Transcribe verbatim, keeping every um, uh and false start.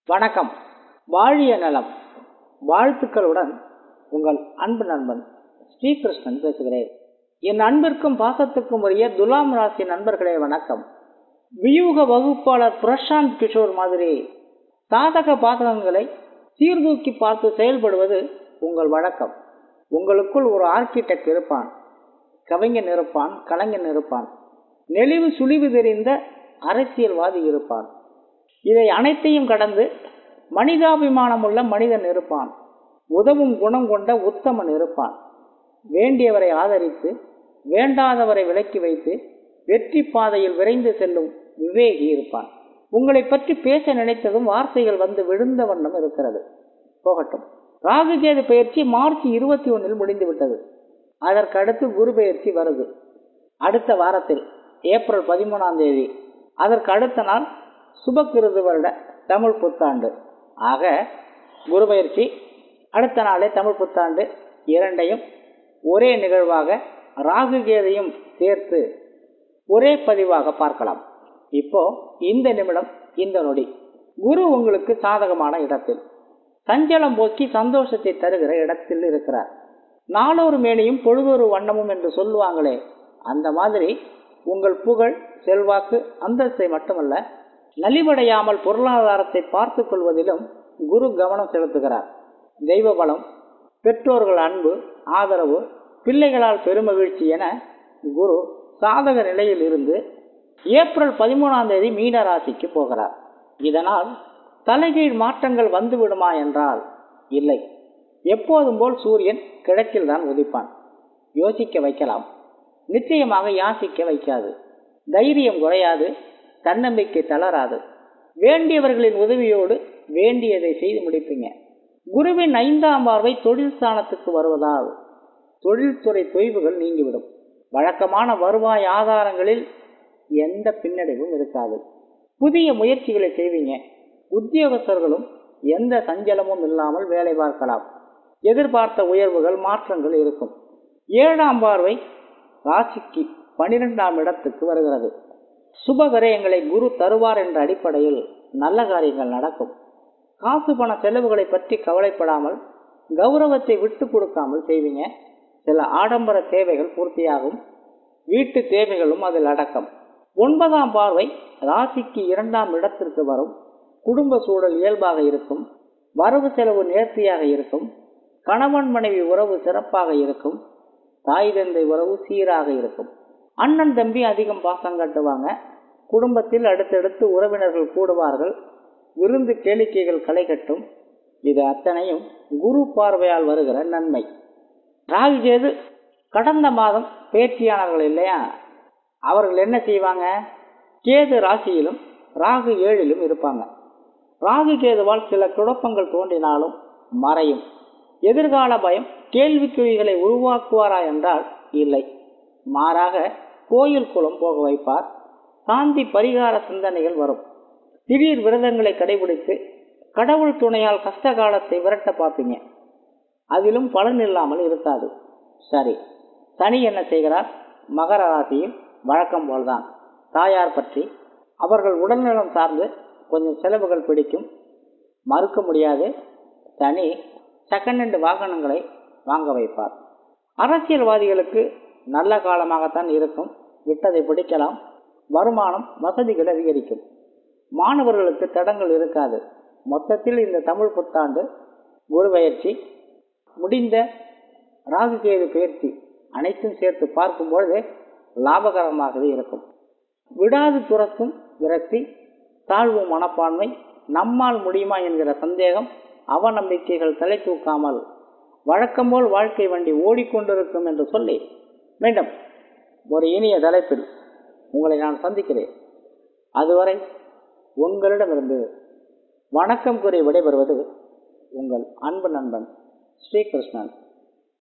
வணக்கம். வாழிய நலம் வாழ்த்துக்களுடன் உங்கள் அன்பு நண்பன் ஸ்ரீகிருஷ்ணன் பேசுகிறேன். என் அன்பிற்கும் பாசத்துக்கும் உரிய துலாம் ராசி நண்பர்களே வணக்கம். வியூக வகுப்பாளர் பிரசாந்த் கிஷோர் மாதிரி சாதக பாதகங்களை சீர்தூக்கி பார்த்து செயல்படுவது உங்கள் வழக்கம். உங்களுக்குள் ஒரு ஆர்கிடெக்ட் இருப்பான், கவிஞன் இருப்பான், கலைஞன் இருப்பான், நெளிவு சுழிவு தெரிந்த அரசியல்வாதி இருப்பான். இதை அனைத்தையும் கடந்து மனிதாபிமானம் உள்ள மனிதன் இருப்பான், உதவும் குணம் கொண்ட உத்தமன் இருப்பான், வேண்டியவரை ஆதரித்து வேண்டாதவரை விலக்கி வைத்து வெற்றி பாதையில் விரைந்து செல்லும் விவேகி இருப்பான். உங்களை பற்றி பேச நினைத்ததும் வார்த்தைகள் வந்து விழுந்த வண்ணம் இருக்கிறது. போகட்டும். ராகுகேது பயிற்சி மார்ச் இருபத்தி ஒன்னில் முடிந்துவிட்டது. அதற்கு அடுத்து குரு பயிற்சி வருது அடுத்த வாரத்தில் ஏப்ரல் பதிமூணாம் தேதி. அதற்கு அடுத்த நாள் சுபகிருது வருட தமிழ் புத்தாண்டு. ஆக குரு பயிற்சி அடுத்த நாளே தமிழ் புத்தாண்டு இரண்டையும் ஒரே நிகழ்வாக ராகுகேதையும் சேர்த்து ஒரே பதிவாக பார்க்கலாம். இப்போ இந்த நிமிடம் இந்த நொடி குரு உங்களுக்கு சாதகமான இடத்தில், சஞ்சலம் போக்கி சந்தோஷத்தை தருகிற இடத்தில் இருக்கிறார். நாளொரு மேனியும் பொழுதொரு வண்ணமும் என்று சொல்லுவாங்களே, அந்த மாதிரி உங்கள் புகழ், செல்வாக்கு, அந்தஸ்தை மட்டுமல்ல, நலிவடையாமல் பொருளாதாரத்தை பார்த்து கொள்வதிலும் குரு கவனம் செலுத்துகிறார். தெய்வ பலம், பெற்றோர்கள் அன்பு, ஆதரவு, பிள்ளைகளால் பெருமகிழ்ச்சி என குரு சாதக நிலையில் இருந்து ஏப்ரல் பதிமூணாம் தேதி மீன ராசிக்கு போகிறார். இதனால் தலைகீழ் மாற்றங்கள் வந்துவிடுமா என்றால் இல்லை. எப்போதும் போல் சூரியன் கிழக்கில் தான் உதிப்பான். யோசிக்க வைக்கலாம், நிச்சயமாக யாசிக்க வைக்காது. தைரியம் குறையாது, தன்னம்பிக்கை தளராது. வேண்டியவர்களின் உதவியோடு வேண்டியதை செய்து முடிப்பீங்க. குருவின் ஐந்தாம் பார்வை தொழில் ஸ்தானத்துக்கு வருவதால் தொழில்துறை தொய்வுகள் நீங்கிவிடும். வழக்கமான வருவாய் ஆதாரங்களில் எந்த பின்னடைவும் இருக்காது. புதிய முயற்சிகளை செய்வீங்க. உத்தியோகஸ்தர்களும் எந்த சஞ்சலமும் இல்லாமல் வேலை பார்க்கலாம். எதிர்பார்த்த உயர்வுகள், மாற்றங்கள் இருக்கும். ஏழாம் பார்வை ராசிக்கு பனிரெண்டாம் இடத்துக்கு வருகிறது. சுப விரயங்களை குரு தருவார் என்ற அடிப்படையில் நல்ல காரியங்கள் நடக்கும். காசு பண செலவுகளை பற்றி கவலைப்படாமல் கௌரவத்தை விட்டு கொடுக்காமல் செய்வீங்க. சில ஆடம்பர தேவைகள் பூர்த்தியாகும். வீட்டு தேவைகளும் அதில் அடக்கம். ஒன்பதாம் பார்வை ராசிக்கு இரண்டாம் இடத்திற்கு வரும். குடும்ப சூழல் இயல்பாக இருக்கும். வரவு செலவு நேர்த்தியாக இருக்கும். கணவன் மனைவி உறவு சிறப்பாக இருக்கும். தாய் தந்தை உறவு சீராக இருக்கும். அண்ணன் தம்பி அதிகம் பாசம் காட்டுவாங்க. குடும்பத்தில் அடுத்தடுத்து உறவினர்கள் கூடுவார்கள். விருந்து கேளிக்கைகள் களை கட்டும். இது அத்தனையும் குரு பார்வையால் வருகிற நன்மை. ராகுகேது கடந்த மாதம் பேச்சியானவர்கள் இல்லையா, அவர்கள் என்ன செய்வாங்க? கேது ராசியிலும் ராகு ஏழிலும் இருப்பாங்க. ராகு கேதுவால் சில குழப்பங்கள் தோன்றினாலும் மறையும். எதிர்கால பயம் கேள்விக்குறிகளை உருவாக்குவாரா என்றால் இல்லை. மாறாக கோயில் குளம் போக வைப்பார். சாந்தி பரிகார சிந்தனைகள் வரும். திடீர் விரதங்களை கடைபிடித்து கடவுள் துணையால் கஷ்ட காலத்தை விரட்ட பார்ப்பீங்க. அதிலும் பலன் இல்லாமல் இருக்காது. சரி, சனி என்ன செய்கிறார்? மகர ராசியில் வழக்கம் போல்தான். தாயார் பற்றி, அவர்கள் உடல்நலம் சார்ந்து கொஞ்சம் செலவுகள் பிடிக்கும். மறுக்க முடியாது. சனி செகண்ட் ஹேண்ட் வாகனங்களை வாங்க வைப்பார். அரசியல்வாதிகளுக்கு நல்ல காலமாகத்தான் இருக்கும். விட்டதை பிடிக்கலாம். வருமானம், வசதிகள் அதிகரிக்கும். மாணவர்களுக்கு தடங்கள் இருக்காது. மொத்தத்தில் இந்த தமிழ் புத்தாண்டு குரு பயிற்சி, முடிந்த ராகுகேது பயிற்சி அனைத்தும் சேர்த்து பார்க்கும்பொழுது லாபகரமாகவே இருக்கும். விடாது துரத்தும் விரக்தி, தாழ்வு மனப்பான்மை, நம்மால் முடியுமா என்கிற சந்தேகம், அவநம்பிக்கைகள் தலை தூக்காமல் வழக்கம்போல் வாழ்க்கை வண்டி ஓடிக்கொண்டிருக்கும் என்று சொல்லி மீண்டும் ஒரு இனிய தலைப்பில் உங்களை நான் சந்திக்கிறேன். அதுவரை உங்களிடமிருந்து வணக்கம் கூறி விடைபெறுவது உங்கள் அன்பு நண்பன் ஸ்ரீகிருஷ்ணன்.